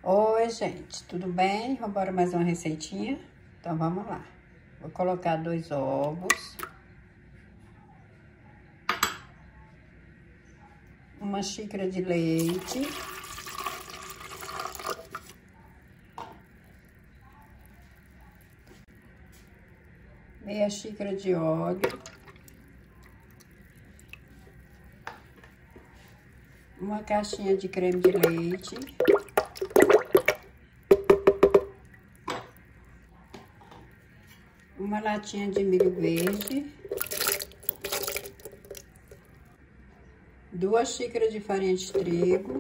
Oi, gente, tudo bem? Vamos embora mais uma receitinha? Então, vamos lá. Vou colocar 2 ovos. Uma xícara de leite. Meia xícara de óleo. Uma caixinha de creme de leite. Uma latinha de milho verde. 2 xícaras de farinha de trigo.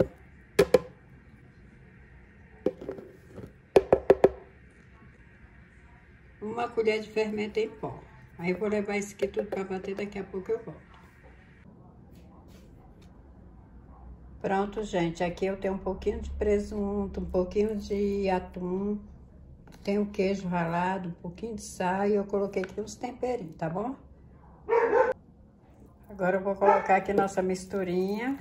Uma colher de fermento em pó. Aí eu vou levar isso aqui tudo para bater, daqui a pouco eu volto. Pronto, gente, aqui eu tenho um pouquinho de presunto, um pouquinho de atum, tenho queijo ralado, um pouquinho de sal e eu coloquei aqui uns temperinhos, tá bom? Agora eu vou colocar aqui nossa misturinha.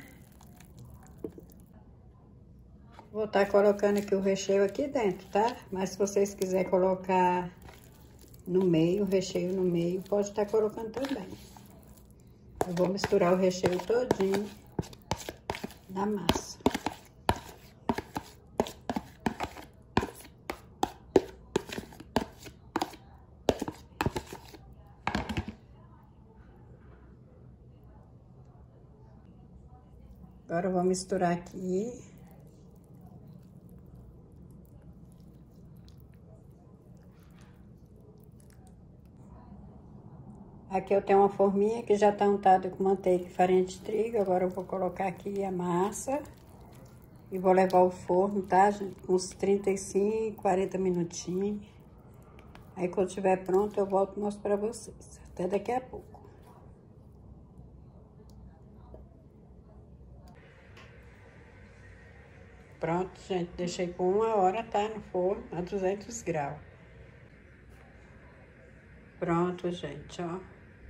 Vou estar colocando aqui o recheio aqui dentro, tá? Mas se vocês quiserem colocar no meio, o recheio no meio, pode estar colocando também. Eu vou misturar o recheio todinho na massa. Agora eu vou misturar aqui. Aqui eu tenho uma forminha que já tá untada com manteiga e farinha de trigo. Agora eu vou colocar aqui a massa e vou levar ao forno, tá, gente? Uns 35, 40 minutinhos. Aí quando estiver pronto eu volto e mostro pra vocês. Até daqui a pouco. Pronto, gente, deixei por 1 hora, tá, no forno, a 200 graus. Pronto, gente, ó.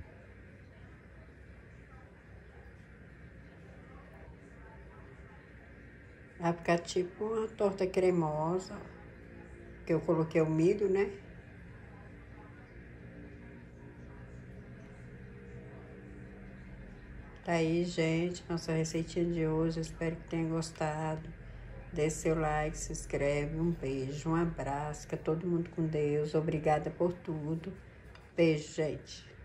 Vai ficar tipo uma torta cremosa, que eu coloquei o milho, né? Tá aí, gente, nossa receitinha de hoje. Espero que tenham gostado. Deixe seu like, se inscreve. Um beijo, um abraço. Fica todo mundo com Deus. Obrigada por tudo. Beijo, gente.